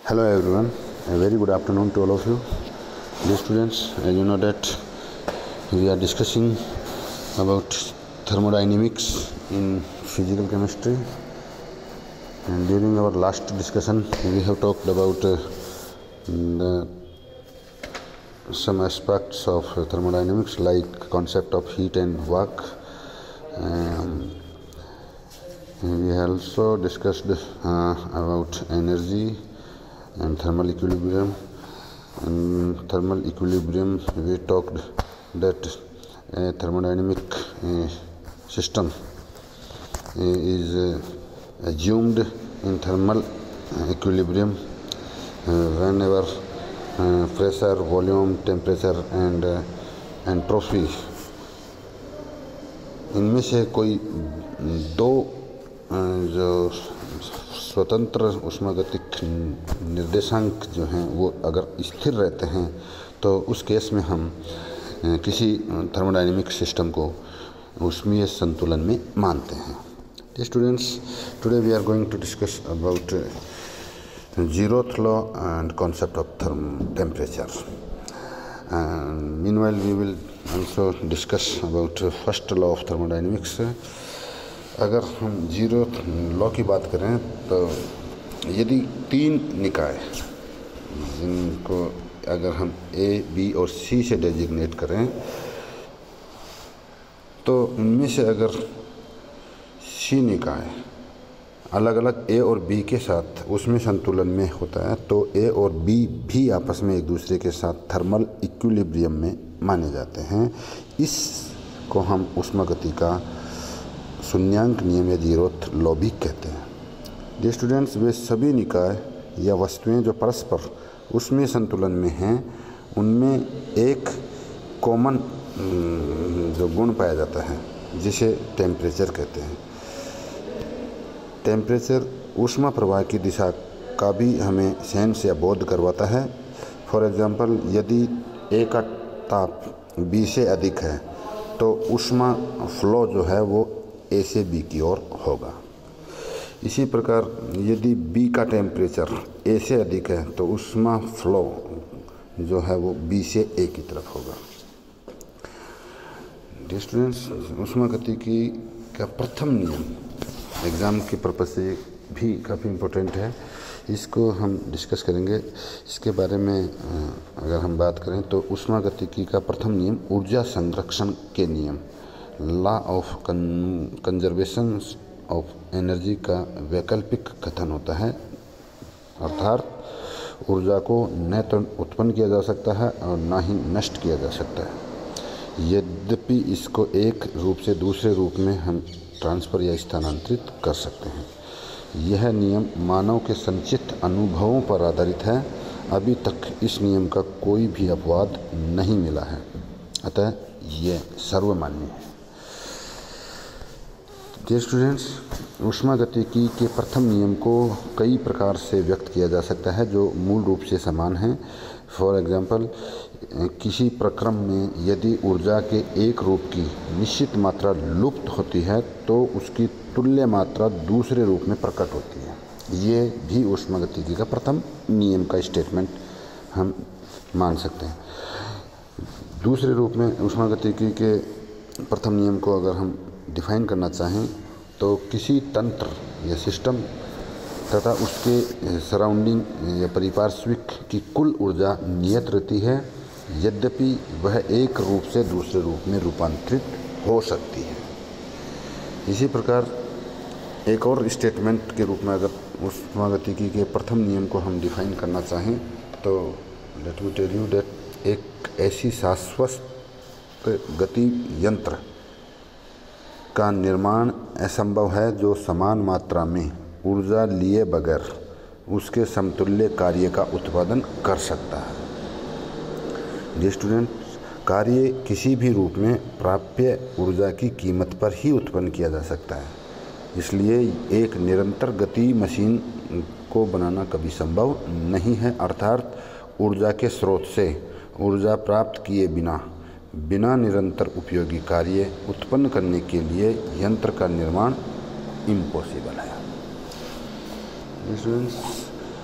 Hello everyone, a very good afternoon to all of you. Dear students, as you know that we are discussing about thermodynamics in physical chemistry, and during our last discussion we have talked about some aspects of thermodynamics like concept of heat and work. We also discussed about energy and thermal equilibrium. In thermal equilibrium, we talked that a thermodynamic system is assumed in thermal equilibrium whenever pressure, volume, temperature and entropy इनमें से कोई दो जो स्वतंत्र ऊष्मागतिक निर्देशांक जो हैं वो अगर स्थिर रहते हैं तो उस केस में हम किसी थर्मोडायनेमिक सिस्टम को ऊष्मीय संतुलन में मानते हैं. Dear students, today we are going to discuss about zeroth law and concept of temperature. And meanwhile we will also discuss about first law of thermodynamics. अगर हम जीरो लॉ की बात करें तो यदि तीन निकाय जिनको अगर हम ए, बी और सी से डेजिग्नेट करें तो उनमें से अगर सी निकाय अलग अलग ए और बी के साथ उसमें संतुलन में होता है तो ए और बी भी आपस में एक दूसरे के साथ थर्मल इक्विलिब्रियम में माने जाते हैं. इसको हम ऊष्मागति का शून्यांक नियम या जीरोथ लॉ भी कहते हैं. डियर स्टूडेंट्स, वे सभी निकाय या वस्तुएं जो परस्पर उसमें संतुलन में हैं उनमें एक कॉमन जो गुण पाया जाता है जिसे टेम्परेचर कहते हैं. टेम्परेचर ऊष्मा प्रवाह की दिशा का भी हमें सेंस या बोध करवाता है. फॉर एग्जांपल, यदि ए का ताप बी से अधिक है तो ऊष्मा फ्लो जो है वो ए से बी की ओर होगा. इसी प्रकार यदि बी का टेम्परेचर ए से अधिक है तो ऊष्मा फ्लो जो है वो बी से ए की तरफ होगा. डियर स्टूडेंट्स, ऊष्मागतिकी का प्रथम नियम एग्ज़ाम के पर्पज से भी काफ़ी इम्पोर्टेंट है. इसको हम डिस्कस करेंगे. इसके बारे में अगर हम बात करें तो ऊष्मागतिकी का प्रथम नियम ऊर्जा संरक्षण के नियम law of conservation of energy का वैकल्पिक कथन होता है. अर्थात ऊर्जा को न तो उत्पन्न किया जा सकता है और ना ही नष्ट किया जा सकता है. यद्यपि इसको एक रूप से दूसरे रूप में हम ट्रांसफ़र या स्थानांतरित कर सकते हैं. यह नियम मानव के संचित अनुभवों पर आधारित है. अभी तक इस नियम का कोई भी अपवाद नहीं मिला है, अतः यह सर्वमान्य है. डियर स्टूडेंट्स, ऊष्मागतिकी के प्रथम नियम को कई प्रकार से व्यक्त किया जा सकता है जो मूल रूप से समान हैं. फॉर एग्जांपल, किसी प्रक्रम में यदि ऊर्जा के एक रूप की निश्चित मात्रा लुप्त होती है तो उसकी तुल्य मात्रा दूसरे रूप में प्रकट होती है. ये भी ऊष्मागतिकी का प्रथम नियम का स्टेटमेंट हम मान सकते हैं. दूसरे रूप में ऊष्मागतिकी के प्रथम नियम को अगर हम डिफ़ाइन करना चाहें तो किसी तंत्र या सिस्टम तथा उसके सराउंडिंग या परिपार्श्विक की कुल ऊर्जा नियत रहती है, यद्यपि वह एक रूप से दूसरे रूप में रूपांतरित हो सकती है. इसी प्रकार एक और स्टेटमेंट के रूप में अगर ऊष्मागतिकी के प्रथम नियम को हम डिफ़ाइन करना चाहें तो let me tell you that एक ऐसी शाश्वत गति यंत्र का निर्माण असंभव है जो समान मात्रा में ऊर्जा लिए बगैर उसके समतुल्य कार्य का उत्पादन कर सकता है. डियर स्टूडेंट, कार्य किसी भी रूप में प्राप्य ऊर्जा की कीमत पर ही उत्पन्न किया जा सकता है. इसलिए एक निरंतर गति मशीन को बनाना कभी संभव नहीं है. अर्थात ऊर्जा के स्रोत से ऊर्जा प्राप्त किए बिना निरंतर उपयोगी कार्य उत्पन्न करने के लिए यंत्र का निर्माण इम्पॉसिबल है.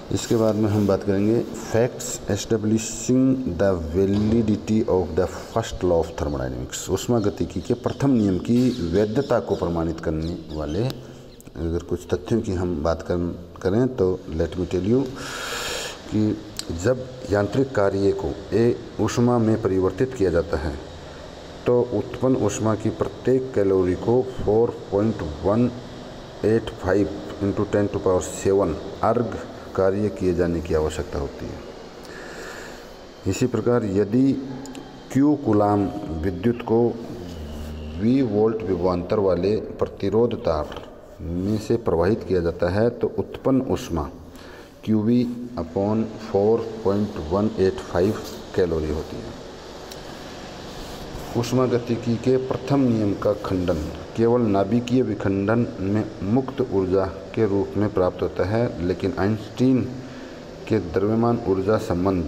इसके बाद में हम बात करेंगे facts establishing the validity of the first law of thermodynamics. ऊष्मागतिकी के प्रथम नियम की वैधता को प्रमाणित करने वाले अगर कुछ तथ्यों की हम बात करें तो लेट मी टेल यू कि जब यांत्रिक कार्य को ऊष्मा में परिवर्तित किया जाता है तो उत्पन्न ऊष्मा की प्रत्येक कैलोरी को 4.185 × 10⁷ अर्घ कार्य किए जाने की आवश्यकता होती है। इसी प्रकार यदि Q कूलाम विद्युत को V वोल्ट विभवांतर वाले प्रतिरोध तार में से प्रवाहित किया जाता है तो उत्पन्न ऊष्मा QV/4.185 कैलोरी होती है। ऊष्मागतिकी के प्रथम नियम का खंडन केवल नाभिकीय विखंडन में मुक्त ऊर्जा के रूप में प्राप्त होता है, लेकिन आइंस्टीन के द्रव्यमान ऊर्जा संबंध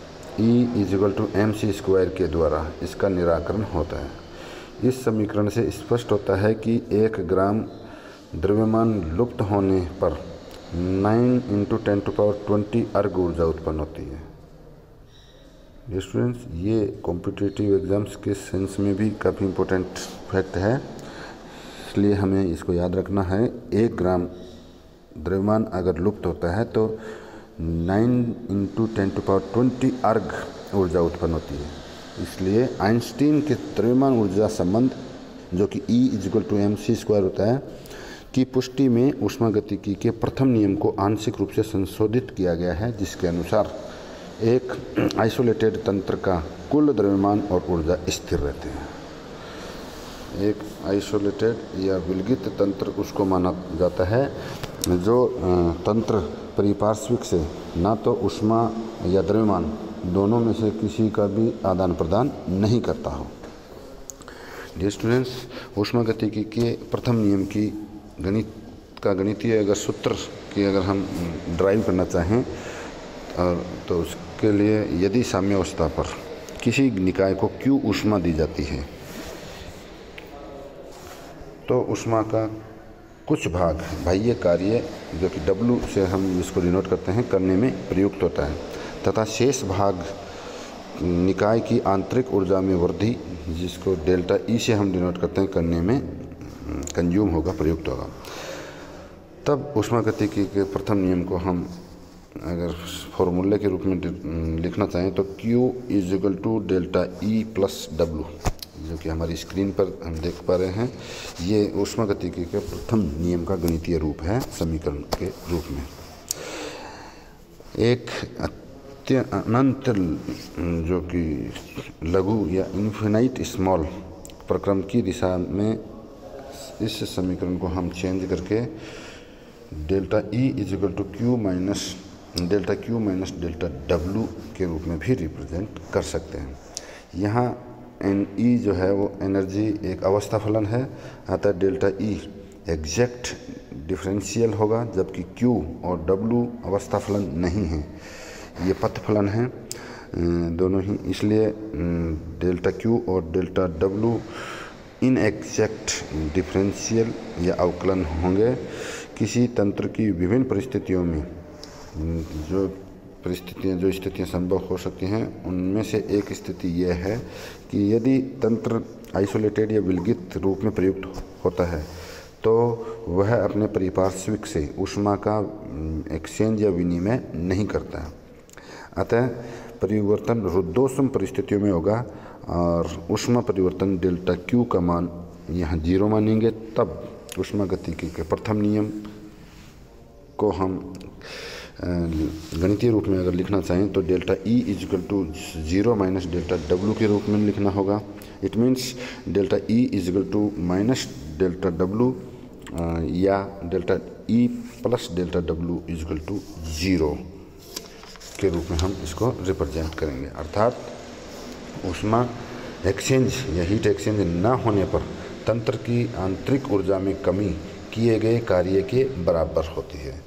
E=mc² के द्वारा इसका निराकरण होता है। इस समीकरण से स्पष्ट होता है कि 1 ग्राम द्रव्यमान लुप्त होने पर 9 × 10⁻20 अर्घ ऊर्जा उत्पन्न होती है। स्टूडेंट्स, ये कॉम्पिटिटिव एग्ज़ाम्स के सेंस में भी काफ़ी इम्पोर्टेंट फैक्ट है, इसलिए हमें इसको याद रखना है। 1 ग्राम द्रव्यमान अगर लुप्त होता है तो 9 × 10⁻20 अर्घ ऊर्जा उत्पन्न होती है। इसलिए आइंस्टीन के द्रव्यमान ऊर्जा संबंध जो कि E=mc² होता है की पुष्टि में ऊष्मागतिकी के प्रथम नियम को आंशिक रूप से संशोधित किया गया है, जिसके अनुसार एक आइसोलेटेड तंत्र का कुल द्रव्यमान और ऊर्जा स्थिर रहते हैं। एक आइसोलेटेड या विलगित तंत्र उसको माना जाता है जो तंत्र परिपार्श्विक से ना तो ऊष्मा या द्रव्यमान दोनों में से किसी का भी आदान प्रदान नहीं करता हो। डियर स्टूडेंट्स, ऊष्मागतिकी के प्रथम नियम की गणितीय अगर सूत्र की अगर हम ड्राइव करना चाहें तो उसके लिए यदि साम्यावस्था पर किसी निकाय को Q ऊष्मा दी जाती है तो ऊष्मा का कुछ भाग बाह्य कार्य जो कि W से हम इसको डिनोट करते हैं करने में प्रयुक्त होता है तथा शेष भाग निकाय की आंतरिक ऊर्जा में वृद्धि जिसको ΔE से हम डिनोट करते हैं करने में कंज्यूम होगा, प्रयुक्त होगा। तब ऊष्मागतिकी के प्रथम नियम को हम अगर फॉर्मूले के रूप में लिखना चाहें तो Q=ΔE + W, जो कि हमारी स्क्रीन पर हम देख पा रहे हैं। ये ऊष्मागतिकी के प्रथम नियम का गणितीय रूप है समीकरण के रूप में। एक अनंत जो कि लघु या इन्फिनाइट स्मॉल प्रक्रम की दिशा में इस समीकरण को हम चेंज करके ΔE=Q-ΔW के रूप में भी रिप्रेजेंट कर सकते हैं। यहाँ NE जो है वो एनर्जी एक अवस्था फलन है, अतः ΔE एग्जैक्ट डिफरेंशियल होगा, जबकि Q और W अवस्था फलन नहीं है, ये पथ फलन है दोनों ही। इसलिए ΔQ और ΔW इन एग्जैक्ट डिफरेंशियल या अवकलन होंगे। किसी तंत्र की विभिन्न परिस्थितियों में जो स्थितियां संभव हो सकती हैं उनमें से एक स्थिति यह है कि यदि तंत्र आइसोलेटेड या विलगित रूप में प्रयुक्त होता है तो वह अपने परिपार्श्विक से ऊष्मा का एक्सचेंज या विनिमय नहीं करता है। अतः परिवर्तन रुद्धोष्म परिस्थितियों में होगा और ऊष्मा परिवर्तन ΔQ का मान यहाँ 0 मानेंगे। तब ऊष्मागतिकी के प्रथम नियम को हम गणितीय रूप में अगर लिखना चाहें तो ΔE = 0 - ΔW के रूप में लिखना होगा। इट मीन्स ΔE - ΔW या ΔE + ΔW = 0 के रूप में हम इसको रिप्रेजेंट करेंगे। अर्थात ऊष्मा एक्सचेंज या हीट एक्सचेंज न होने पर तंत्र की आंतरिक ऊर्जा में कमी किए गए कार्य के बराबर होती है।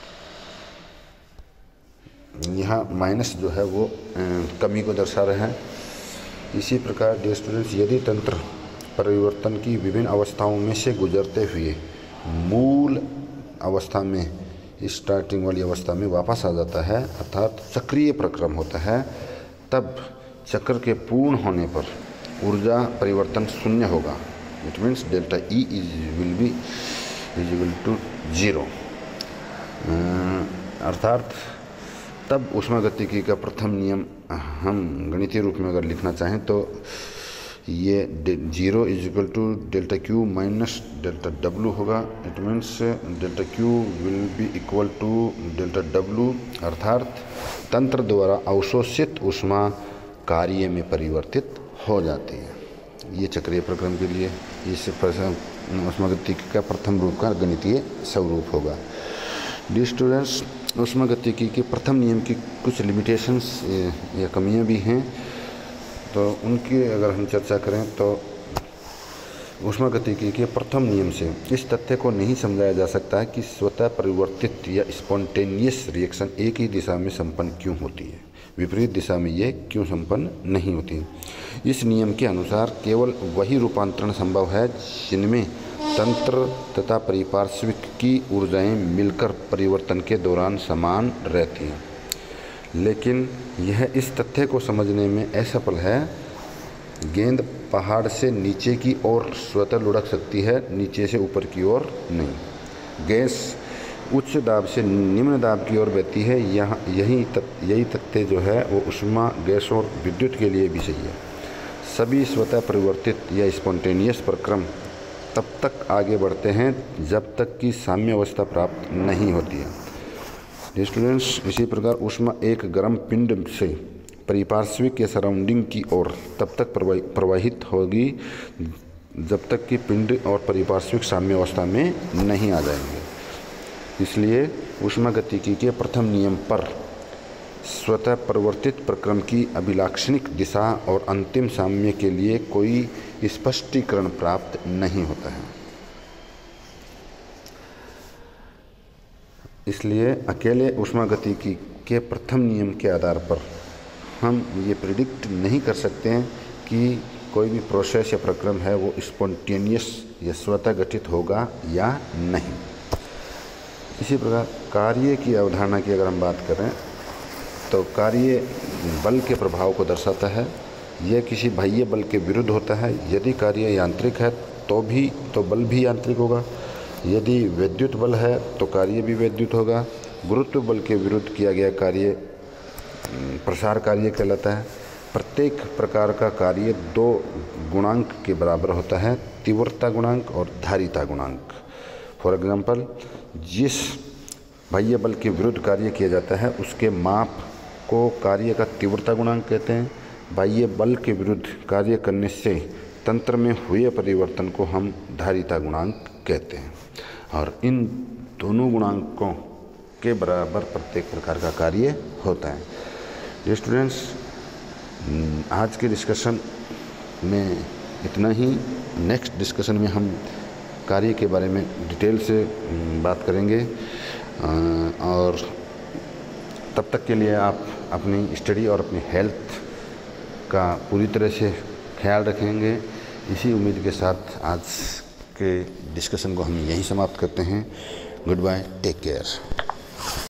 यहाँ माइनस जो है वो कमी को दर्शा रहे हैं। इसी प्रकार डियर स्टूडेंट्स, यदि तंत्र परिवर्तन की विभिन्न अवस्थाओं में से गुजरते हुए मूल अवस्था में स्टार्टिंग वाली अवस्था में वापस आ जाता है, अर्थात चक्रीय प्रक्रम होता है, तब चक्र के पूर्ण होने पर ऊर्जा परिवर्तन शून्य होगा। It means delta E will be equal to 0। अर्थात तब ऊष्मागतिकी का प्रथम नियम हम गणितीय रूप में अगर लिखना चाहें तो ये 0 is equal to delta Q minus delta W होगा। It means delta Q will be equal to delta W, अर्थात तंत्र द्वारा अवशोषित ऊष्मा कार्य में परिवर्तित हो जाती है। ये चक्रीय प्रक्रम के लिए इस ऊष्मागतिकी का प्रथम रूप का गणितीय स्वरूप होगा। डी स्टूडेंट्स, ऊष्मागतिकी के प्रथम नियम की कुछ लिमिटेशंस या कमियां भी हैं, तो उनकी अगर हम चर्चा करें तो ऊष्मागतिकी के प्रथम नियम से इस तथ्य को नहीं समझाया जा सकता है कि स्वतः परिवर्तित या स्पॉन्टेनियस रिएक्शन एक ही दिशा में संपन्न क्यों होती है, विपरीत दिशा में ये क्यों संपन्न नहीं होती। इस नियम के अनुसार केवल वही रूपांतरण संभव है जिनमें तंत्र तथा परिपार्श्विक की ऊर्जाएं मिलकर परिवर्तन के दौरान समान रहती हैं, लेकिन यह इस तथ्य को समझने में असफल है। गेंद पहाड़ से नीचे की ओर स्वतः लुढ़क सकती है, नीचे से ऊपर की ओर नहीं। गैस उच्च दाब से निम्न दाब की ओर बहती है, यही तथ्य जो है वो ऊष्मा, गैस और विद्युत के लिए भी सही है। सभी स्वतः परिवर्तित या स्पॉन्टेनियस प्रक्रम तब तक आगे बढ़ते हैं जब तक कि साम्य अवस्था प्राप्त नहीं होती है। स्टूडेंट्स, इसी प्रकार ऊष्मा एक गर्म पिंड से परिपार्श्विक या सराउंडिंग की ओर तब तक प्रवाहित होगी जब तक कि पिंड और परिपार्श्विक साम्य अवस्था में नहीं आ जाएंगे। इसलिए ऊष्मागतिकी के प्रथम नियम पर स्वतः परिवर्तित प्रक्रम की अभिलाक्षणिक दिशा और अंतिम साम्य के लिए कोई स्पष्टीकरण प्राप्त नहीं होता है। इसलिए अकेले ऊष्मागतिकी के प्रथम नियम के आधार पर हम ये प्रिडिक्ट नहीं कर सकते हैं कि कोई भी प्रोसेस या प्रक्रम है वो स्पॉन्टेनियस या स्वतः गठित होगा या नहीं। इसी प्रकार कार्य की अवधारणा की अगर हम बात करें तो कार्य बल के प्रभाव को दर्शाता है। यह किसी बाह्य बल के विरुद्ध होता है। यदि कार्य यांत्रिक है तो बल भी यांत्रिक होगा। यदि विद्युत बल है तो कार्य भी विद्युत होगा। गुरुत्व बल के विरुद्ध किया गया कार्य प्रसार कार्य कहलाता है। प्रत्येक प्रकार का कार्य दो गुणांक के बराबर होता है, तीव्रता गुणांक और धारिता गुणांक। फॉर एग्जांपल, जिस बाह्य बल के विरुद्ध कार्य किया जाता है उसके माप को कार्य का तीव्रता गुणांक कहते हैं। बाह्य बल के विरुद्ध कार्य करने से तंत्र में हुए परिवर्तन को हम धारिता गुणांक कहते हैं, और इन दोनों गुणांकों के बराबर प्रत्येक प्रकार का कार्य होता है। स्टूडेंट्स, आज के डिस्कशन में इतना ही। नेक्स्ट डिस्कशन में हम कार्य के बारे में डिटेल से बात करेंगे, और तब तक के लिए आप अपनी स्टडी और अपनी हेल्थ का पूरी तरह से ख्याल रखेंगे। इसी उम्मीद के साथ आज के डिस्कशन को हम यहीं समाप्त करते हैं। Goodbye, take care.